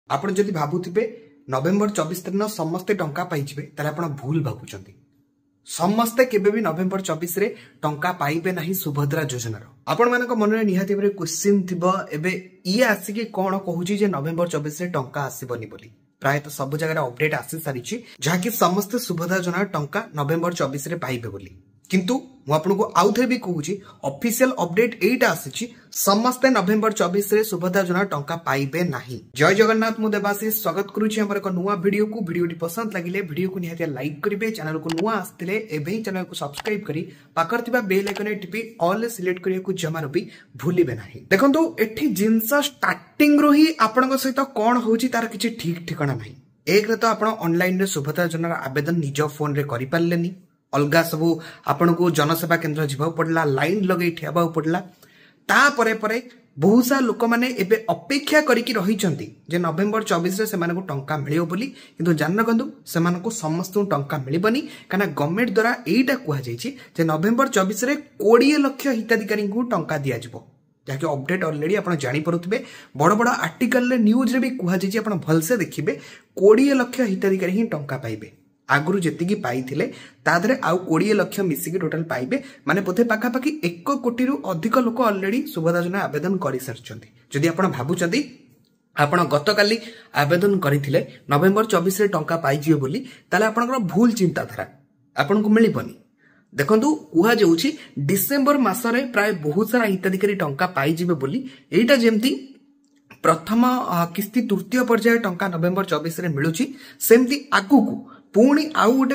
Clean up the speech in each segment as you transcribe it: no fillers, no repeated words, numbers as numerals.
आपण जदि भाबुथिबे नवेम्बर 24 दिन समस्ते टंका पाइजिबे ताले आपण भूल भाबुचंती। समस्ते केबे भी नवेम्बर 24 रे टंका पाइबे नाही सुभद्रा योजनार। आपण मानक मन रे निहाती भाबे क्वेश्चन थिबो एबे ई आसी के कोन कहूची जे नवेम्बर 24 रे टंका आसीबनी बोली। प्राय तो सब जगह अपडेट आसी सारिछि जहाकि समस्ते सुभद्रा योजना टंका नवेम्बर 24 रे पाइबे बोली। किंतु मु आपनको आउ थे भी कहूची ऑफिशियल अपडेट एटा आसीछि समस्ते नवेम्बर 24 रे सुभद्रा योजना टंका पाइबे नाही। जय जगन्नाथ मु देवाशीष स्वागत करूछि हमर एक नुवा वीडियो को। वीडियोटी पसंद लागिले वीडियो को निहाती लाइक करिवे, चैनल को नुवा आस्तिले एबे ही चैनल को सब्सक्राइब करी पाकर थिबा बेल आइकन टिपी ऑल सिलेक्ट करिया को जमार भी भूलिबे नाही। देखंतु एठी जिंस स्टार्टिंग रो ही आपनक सहित कोन होउची तार किछि ठीक ठिकाना नाही। एक रे तो आपण ऑनलाइन रे सुभद्रा योजना आवेदन निज फोन रे करि पारलेनी, अलगा सबू आपण को जनसेवा केंद्र जीवा पड़ला, लाइन लगे ठेबा पड़ला। ता परे परे बहुत सा लोक माने एबे अपेक्षा करिकि रहिचंती जे नवेम्बर 24 रे सेमान को टंका मिलियो बोली। किंतु जान्न गंदु सेमान को समस्त टंका मिलिबनी काना गवर्नमेंट द्वारा एटा कुहा जायछि जे नवेम्बर 24 रे 20 लाख हिताधिकारी को टंका दिया जिवो। जाके अपडेट ऑलरेडी आपण जानि परुथिबे, बड़ बड़ आर्टिकल रे न्यूज रे भी कुहा जायछि, आपण भलसे देखिबे 20 लाख हिताधिकारी ही टंका पाइबे। आगुरु जेतिकी पाइथिले तादरे आउ 20 लाख मिसिकी टोटल पाइबे, माने पोथे पाखा पाखी 1 कोटी रु अधिक लोक ऑलरेडी सुभद्रा योजना आवेदन करि सरचंती। जदि आपण भाबुचंती आपण गतकाली आवेदन करिथिले नवेम्बर 24 रे टंका पाइजियो बोली, ताले आपनकर भूल चिंताधारा आपनको मिलिबनी। देखंतु कुहा जाउछि डिसेंबर मासरे प्राय बहुत सारा हिताधिकारी टंका पाइजिबे बोली। एटा जेमती प्रथम किस्ती तृतीय पर्याय टंका नवेम्बर 24 रे मिलुछि, सेमती आगुकू पुणी आउ गोटे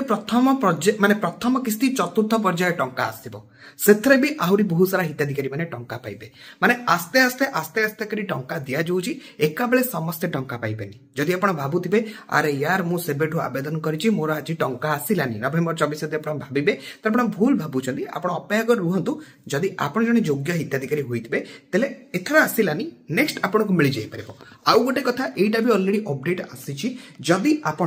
प्रथम किस्ती चतुर्थ पर्याय टंका आसीबो। सेथरे भी आहुरी बहुत सारा हिताधिकारी माने टंका पाइबे। माने आस्ते आस्ते करी टंका दिया जाउची, एका बेले समस्त टंका पाइबेनी। जदि आपण भाबुथिबे अरे यार मु सेबेठु आवेदन करिछि मोर आज टंका आसिलानी नवेम्बर 24 रे आपण भाबिबे त आपण भूल भाबुचंदी। आपण अपेक्षा कर रुहंतु, जदि आपण जने योग्य हिताधिकारी होइतबे तले एथरा आसिलानी नेक्स्ट आपण को मिलि जाई परबो। आउ गोटे कथा एटा भी ऑलरेडी अपडेट आसीछि, जदि आपण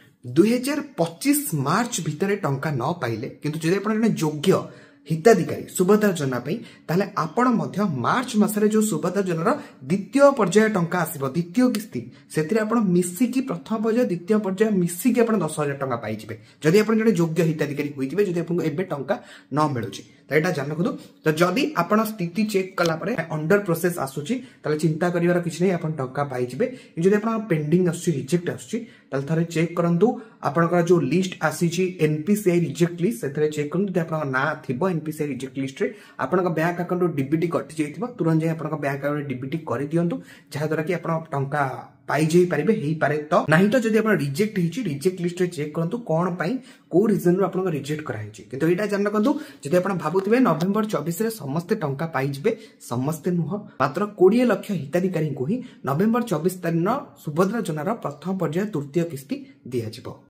2025 मार्च भितर टंका न पाइले किंतु जदि आपण जने योग्य हिताधिकारी सुभद्रा योजना पई ताले आपण मध्य मार्च मासरे जो सुभद्रा योजनार द्वितीय पर्याय टंका आसीबो, द्वितीय किस्ती सेतिरे आपण मिसिकी प्रथम पर्याय द्वितीय पर्याय मिसिकी आपण 10,000 टंका पाइजिबे। जदि आपण जने योग्य हिताधिकारी होइतिबे, जदि आपण एबे टंका न मिलुची त एटा जान रखु। तो जदि आपण स्थिति चेक कला परे अंडर प्रोसेस आसुची ताले चिंता करिवार किछ नै, आपण टंका पाइजिबे। जदि आपण पेंडिंग आसुची रिजेक्ट आसुची ताले थरे चेक करंतु आपनकर जो लिस्ट आसीची एनपीसीआई रिजेक्ट लिस्ट सेथरे चेक करंतु। जदि आपण ना थिबो एनपीसीआई रिजेक्ट लिस्ट रे आपनका बैंक अकाउंट डीबीटी कटि जाइथिबो, तुरंत जाय आपनका बैंक अकाउंट डीबीटी करि दियंतु, जहा द्वारा कि आपण टंका पाई जाई परिबे। हेई पारे तो नाही तो जदि आपण रिजेक्ट हिची रिजेक्ट लिस्ट रे चेक करंतु कोन पई को रीजन रो आपण रिजेक्ट करा हिची। किंतु एटा जान्न कंतु जदि आपण भाबुथिबे नवेम्बर 24 रे समस्त टंका पाई जिबे, समस्त नुह मात्र 20 लाख हिताधिकारी को ही नवेम्बर 24 तारिख सुभद्रा योजनार प्रथम पर्याय तृतीय किस्ती दिया जिवो।